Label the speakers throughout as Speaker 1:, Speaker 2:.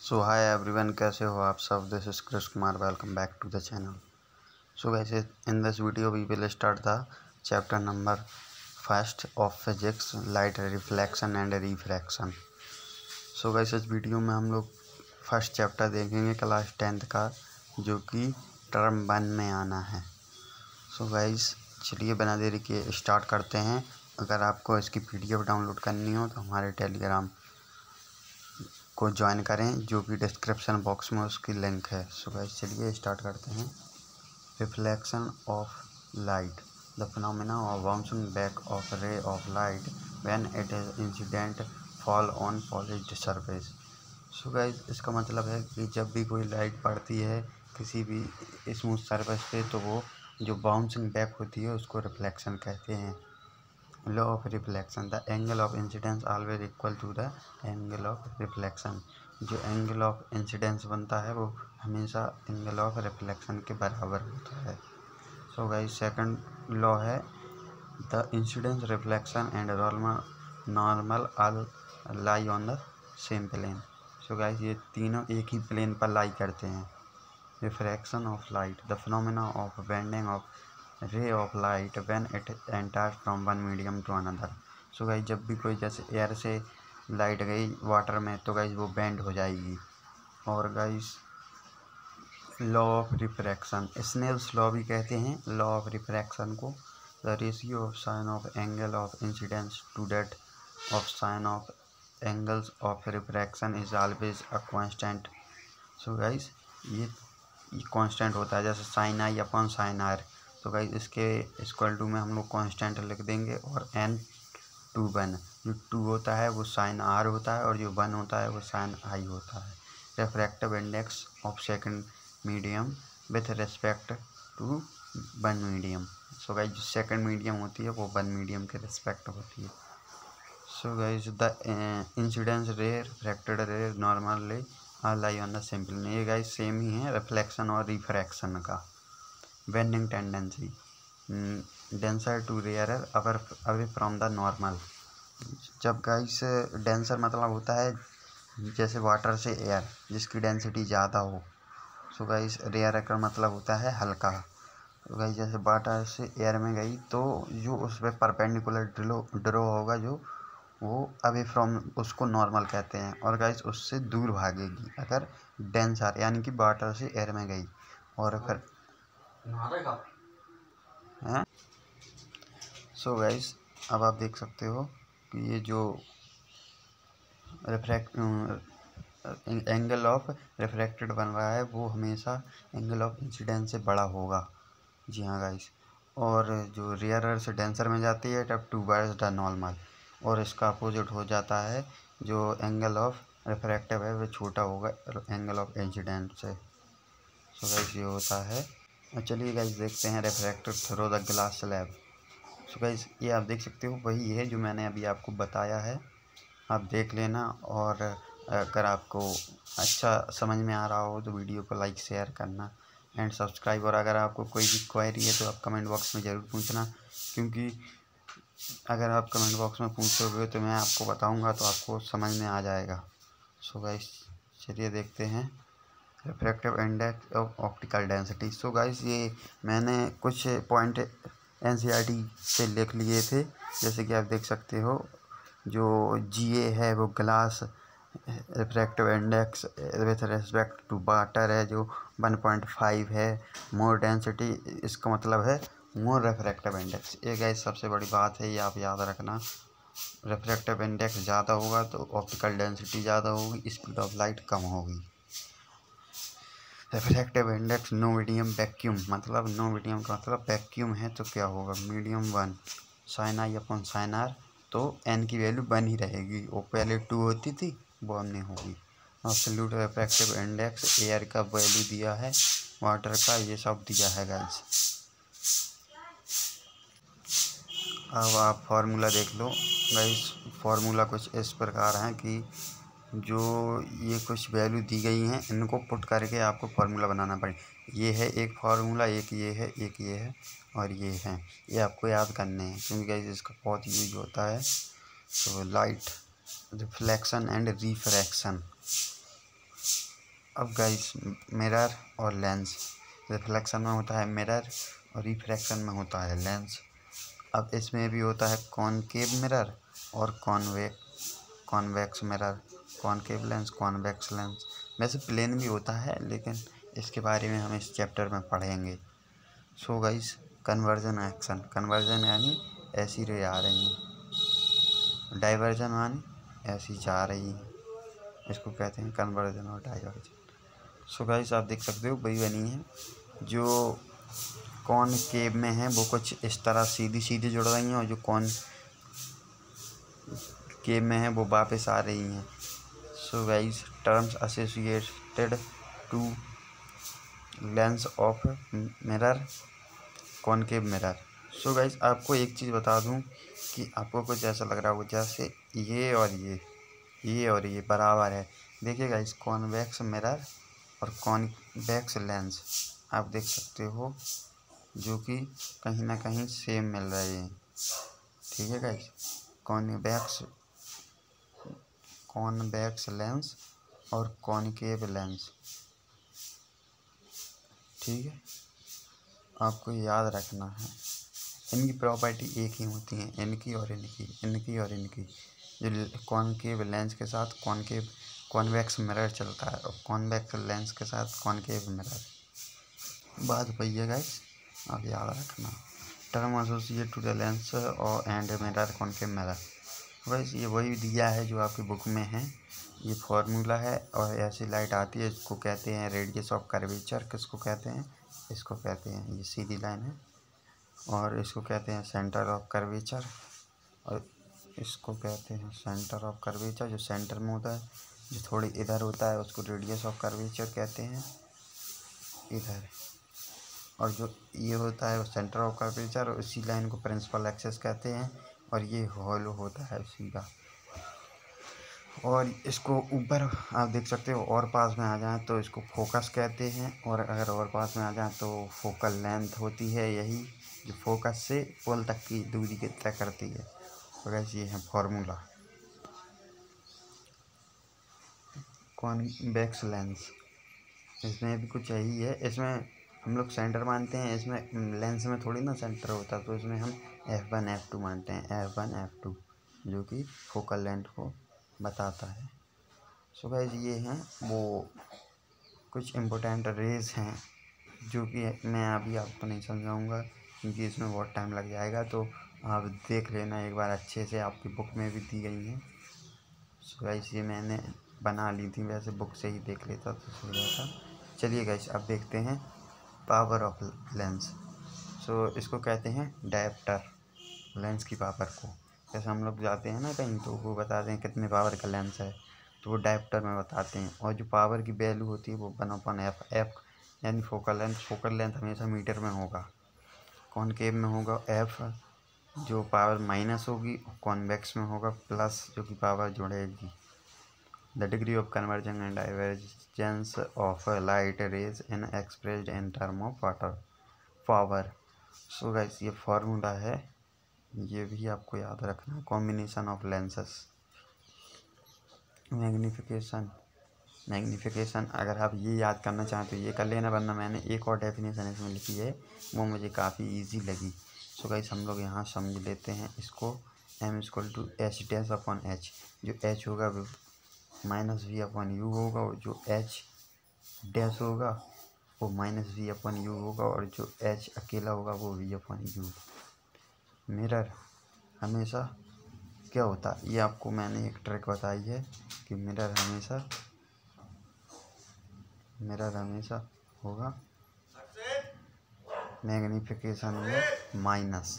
Speaker 1: सो hi everyone, कैसे हो आप सब। This is Krishna Kumar, welcome back to the channel. So guys, in this video we will start the chapter number first of physics, light reflection and refraction. So guys, इस वीडियो में हम लोग first chapter देखेंगे क्लास 10th का, जो कि term 1 में आना है। सो गाइस, चलिए बिना देरी के स्टार्ट करते हैं। अगर आपको इसकी PDF डाउनलोड करनी हो तो हमारे टेलीग्राम को ज्वाइन करें, जो कि डिस्क्रिप्शन बॉक्स में उसकी लिंक है। सो गाइस, चलिए स्टार्ट करते हैं। Reflection of light, the phenomena of bouncing back of ray of light when it is incident fall on polished surface. So guys, इसका मतलब है कि जब भी कोई लाइट पड़ती है किसी भी स्मूथ सरफेस पे, तो वो जो बाउंसिंग बैक होती है उसको रिफ्लेक्शन कहते हैं। Law of reflection, the angle of incidence always equal to the angle of reflection. जो एंगल ऑफ इंसिडेंस बनता है वो हमेशा एंगल ऑफ रिफ्लेक्शन के बराबर होता है। सो गाइस, सेकंड लॉ है the incidence, reflection and normal all lie on the same plane. So guys, ये तीनों एक ही प्लेन पर लाई करते हैं। Refraction of light, the phenomena of bending of ray of light when it enters from one medium to another. So guys, जब भी कोई जैसे एयर से लाइट गई वाटर में तो गाइस वो बेंड हो जाएगी। और guys, law of refraction, Snell's law भी कहते हैं लॉ ऑफ रिफ्रैक्शन को। The ratio of sine of angle of incidence to that of sine of angles of refraction is always a constant. So guys, ये constant होता है, जैसे sine i upon sine r. तो guys, इसके equal to में हम लोग constant लिख देंगे। और n/1, जो 2 होता है वो साइन आर होता है और जो 1 होता है वो साइन आई होता है। Refractive index of second medium with respect to one medium. So guys, जो सेकंड मीडियम होती है वो वन मीडियम के रिस्पेक्ट होती है। So guys, the incidence ray, refracted ray, normal ray lie on the same plane. ये guys same ही है रिफ्लेक्शन और रिफ्रैक्शन का। Bending tendency, denser to rarer away from the normal. जब गाइस डेंसर मतलब होता है जैसे वाटर से एयर, जिसकी डेंसिटी ज़्यादा हो। सो गाइस, रेयर का मतलब होता है हल्का। तो गाइस, जैसे वाटर से एयर में गई तो जो उस पर परपेंडिकुलर ड्रो होगा, जो वो अवे फ्रॉम, उसको नॉर्मल कहते हैं। और गाइस, उससे दूर भागेगी अगर डेंसर यानी कि वाटर से एयर में गई। और अगर हैं। सो गाइस, अब आप देख सकते हो कि ये जो एंगल ऑफ रिफ्रैक्टेड बन रहा है वो हमेशा एंगल ऑफ इंसिडेंस से बड़ा होगा। जी हाँ गाइस। और जो रेयरर से डेंसर में जाती है तब टूवर्ड्स द नॉर्मल, और इसका अपोजिट हो जाता है, जो एंगल ऑफ रिफ्रैक्टिव है वो छोटा होगा एंगल ऑफ इंसिडेंस से। सो गाइस, ये होता है। चलिए गाइस, देखते हैं refracted through the glass slab. So guys, ये आप देख सकते हो वही है जो मैंने अभी आपको बताया है, आप देख लेना। और अगर आपको अच्छा समझ में आ रहा हो तो वीडियो को लाइक शेयर करना एंड सब्सक्राइब। और अगर आपको कोई भी क्वेरी है तो आप कमेंट बॉक्स में ज़रूर पूछना, क्योंकि अगर आप कमेंट बॉक्स में पूछोगे तो मैं आपको बताऊंगा तो आपको समझ में आ जाएगा। सो गाइस, चलिए देखते हैं refractive index of optical density. So guys, ये मैंने कुछ पॉइंट NCERT से लिख लिए थे, जैसे कि आप देख सकते हो। जो GA है वो glass refractive index with respect to water है, जो 1.5 है। मोर डेंसिटी, इसका मतलब है मोर रिफ्रैक्टिव इंडेक्स। ये गाइस सबसे बड़ी बात है, ये आप याद रखना। रिफ्रैक्टिव इंडेक्स ज़्यादा होगा तो ऑप्टिकल डेंसिटी ज़्यादा होगी, स्पीड ऑफ लाइट कम होगी। Refractive index no medium vacuum, मतलब नो मीडियम का मतलब वैक्यूम है तो क्या होगा, medium 1 sine i upon sine r. तो n की वैल्यू 1 ही रहेगी, वो पहले 2 होती थी वो अब नहीं होगी। एब्सोल्यूट रिफ्रैक्टिव इंडेक्स, एयर का वैल्यू दिया है, वाटर का, ये सब दिया है गाइस। अब आप फार्मूला देख लो गाइस। फार्मूला कुछ इस प्रकार है कि जो ये कुछ वैल्यू दी गई हैं इनको पुट करके आपको फार्मूला बनाना पड़ेगा। ये है एक फार्मूला, एक ये है, एक ये है और ये है। ये आपको याद करने हैं क्योंकि गाइस इसका बहुत यूज होता है। तो लाइट रिफ्लेक्शन एंड रिफ्रैक्शन, अब गाइस मिरर और लेंस, रिफ्लेक्शन में होता है मिरर और रिफ्रैक्शन में होता है लेंस। अब इसमें भी होता है कॉनकेव मिरर और convex mirror, concave lens, convex lens. वैसे प्लेन भी होता है लेकिन इसके बारे में हम इस चैप्टर में पढ़ेंगे। So guys conversion action, conversion यानी ऐसी रे आ रही हैं, डाइवर्जन यानी ऐसी जा रही हैं, इसको कहते हैं कन्वर्जन और डाइवर्जन। सो गाइस आप देख सकते हो वही बनी है, जो कॉनकेव में है वो कुछ इस तरह सीधी सीधी जुड़ रही हैं और जो कॉनकेव में है वो वापस आ रही हैं। So guys terms associated to lens of mirror, concave mirror. So guys आपको एक चीज़ बता दूं कि आपको कुछ ऐसा लग रहा हो जैसे ये और ये बराबर है। देखिए गाइस कॉन्वेक्स मिरर और कॉन्वेक्स लेंस आप देख सकते हो जो कि कहीं ना कहीं सेम मिल रहे हैं। ठीक है गाइस, कॉन्वेक्स लेंस और कॉनकेव लेंस, ठीक है, आपको याद रखना है। इनकी प्रॉपर्टी एक ही होती है, इनकी और इनकी। जो कॉनकेव लेंस के साथ कॉन्वेक्स मिरर चलता है और कॉन्वेक्स लेंस के साथ कॉनकेव मिरर, बात वही है गाइस, आप याद रखना। Term associate to the lens और एंड मिरर, कॉनकेव मिरर। वैसे ये वही दिया है जो आपकी बुक में है, ये फॉर्मूला है। और ऐसी लाइट आती है इसको कहते हैं रेडियस ऑफ कर्वेचर। किसको कहते हैं? इसको कहते हैं, ये सीधी लाइन है, और इसको कहते हैं सेंटर ऑफ कर्वेचर, और इसको कहते हैं सेंटर ऑफ कर्वेचर जो सेंटर में होता है। जो थोड़ी इधर होता है उसको रेडियस ऑफ कर्वेचर कहते हैं, इधर। और जो ये होता है वो सेंटर ऑफ कर्वेचर, और इसी लाइन को प्रिंसिपल एक्सिस कहते हैं, और ये हॉलो होता है उसी का। और इसको ऊपर आप देख सकते हो, और पास में आ जाए तो इसको फोकस कहते हैं, और अगर और पास में आ जाए तो फोकल लेंथ होती है यही, जो फोकस से पोल तक की दूरी की तय करती है। तो वैसे ये है फॉर्मूला। कॉन्वेक्स लेंस, इसमें भी कुछ यही है। इसमें हम लोग सेंटर मानते हैं, इसमें लेंस में थोड़ी ना सेंटर होता, तो इसमें हम F1 F2 मानते हैं, F1 F2 जो कि फोकल लेंथ को बताता है। सो गाइस ये हैं वो कुछ इम्पोर्टेंट रेज हैं जो कि मैं अभी आपको नहीं समझाऊंगा क्योंकि इसमें बहुत टाइम लग जाएगा, तो आप देख लेना एक बार अच्छे से, आपकी बुक में भी दी गई हैं। सो गाइस ये मैंने बना ली थी, वैसे बुक से ही देख लेता तो सही रहता। चलिए गाइस अब देखते हैं पावर ऑफ लेंस। सो इसको कहते हैं डायप्टर, लेंस की पावर को। जैसे हम लोग जाते हैं ना कहीं तो वो बताते हैं कितने पावर का लेंस है, तो वो डायप्टर में बताते हैं। और जो पावर की वैल्यू होती है वो 1/f, एफ यानी फोकल लेंथ हमेशा मीटर में होगा। कॉनकेव में होगा एफ जो पावर माइनस होगी, कॉन्वेक्स में होगा प्लस जो कि पावर जुड़ेगी। The degree of conversion and divergence of light rays in expressed in term of water power. So guys ये फॉर्मूला है, ये भी आपको याद रखना है। कॉम्बिनेशन ऑफ लेंसेस, मैग्नीफिकेशन अगर आप ये याद करना चाहें तो ये कर लेना, वरना मैंने एक और डेफिनेशन इसमें लिखी है वो मुझे काफ़ी इजी लगी। सो गाइस हम लोग यहाँ समझ लेते हैं इसको। m=h/h, जो h होगा वो -v/u होगा, और जो h डैश होगा वो -v/u होगा, और जो h अकेला होगा वो v/u। मिरर हमेशा क्या होता है, ये आपको मैंने एक ट्रिक बताई है कि मिरर हमेशा होगा मैग्नीफिकेशन में माइनस,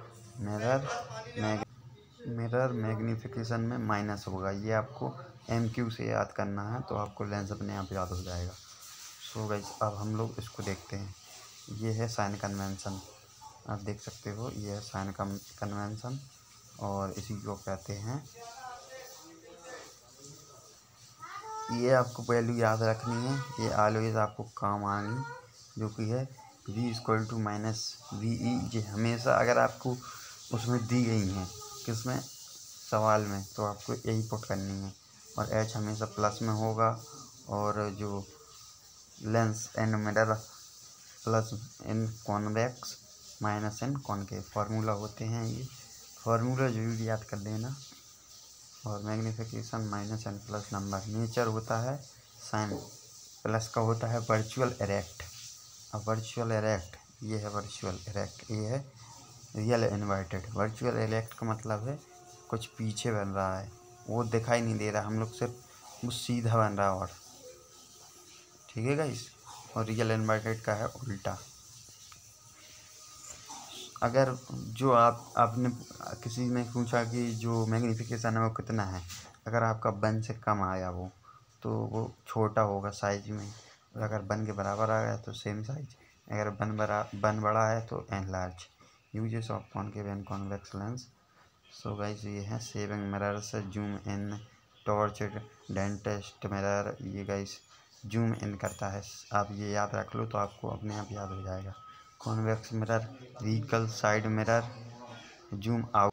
Speaker 1: मिरर मैग्नीफिकेशन में माइनस होगा। ये आपको MQ से याद करना है तो आपको लेंस अपने आप याद हो जाएगा। सो गाइस अब हम लोग इसको देखते हैं। ये है साइन कन्वेंशन, आप देख सकते हो ये है साइन कन्वेंशन, और इसी को कहते हैं, ये आपको वैल्यू याद रखनी है, ये ऑलवेज आपको काम आएंगी, जो कि है v=-ve। ये हमेशा अगर आपको उसमें दी गई हैं किसमें सवाल में, तो आपको यही पुट करनी है। और h हमेशा प्लस में होगा, और जो lens and mirror plus in convex minus in concave. Formula होते हैं ये, फार्मूला जरूर याद कर लेना। और magnification minus n plus number, nature होता है साइन, प्लस का होता है वर्चुअल इरेक्ट। अब वर्चुअल इरेक्ट ये है, वर्चुअल इरेक्ट ये है रियल इन्वर्टेड। वर्चुअल इरेक्ट का मतलब है कुछ पीछे बन रहा है, वो दिखाई नहीं दे रहा, हम लोग सिर्फ वो सीधा बन रहा है। और ठीक है गाइस, और रियल इन्वर्टेड का है उल्टा। अगर जो आपने किसी ने पूछा कि जो मैग्नीफिकेशन है वो कितना है, अगर आपका 1 से कम आया वो तो वो छोटा होगा साइज में, और अगर 1 के बराबर आ गया तो सेम साइज, अगर 1 बड़ा है तो enlarge. Uses of concave and convex lens. So guys ये है shaving mirrors, zoom in, torch, dentist mirror. ये गाइस जूम इन करता है, आप ये याद रख लो तो आपको अपने आप याद हो जाएगा। Convex mirror, vehicle side mirror, zoom out,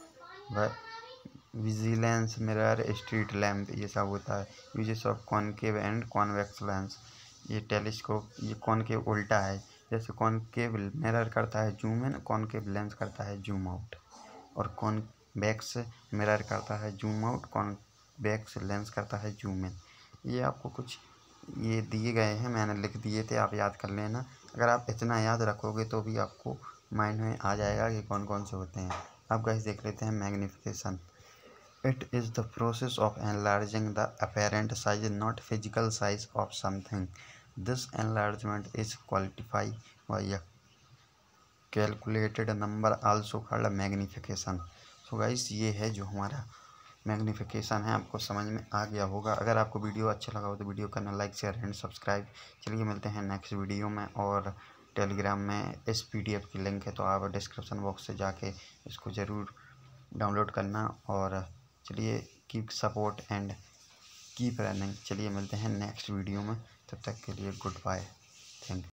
Speaker 1: vigilance mirror, street lamp, ये सब होता है। Uses of concave and convex lens. ये टेलीस्कोप, ये कॉनकेव उल्टा है, जैसे कॉनकेव मिरर करता है जूम इन, कॉनकेव लेंस करता है जूम आउट, और कॉन्वेक्स मिरर करता है जूम आउट, कॉन्वेक्स लेंस करता है जूम इन। ये आपको कुछ ये दिए गए हैं, मैंने लिख दिए थे, आप याद कर लेना। अगर आप इतना याद रखोगे तो भी आपको माइंड में आ जाएगा कि कौन कौन से होते हैं। अब गाइस देख लेते हैं magnification. It is the process of enlarging the apparent size, not physical size of something. This enlargement is qualified by calculated number also called magnification. So guys ये है जो हमारा मैग्नीफिकेशन है, आपको समझ में आ गया होगा। अगर आपको वीडियो अच्छा लगा हो तो वीडियो करना लाइक, शेयर एंड सब्सक्राइब। चलिए मिलते हैं नेक्स्ट वीडियो में। और टेलीग्राम में इस PDF की लिंक है, तो आप डिस्क्रिप्शन बॉक्स से जाके इसको ज़रूर डाउनलोड करना। और चलिए keep support and keep running. चलिए मिलते हैं नेक्स्ट वीडियो में, तब तक के लिए गुड बाय, थैंक यू।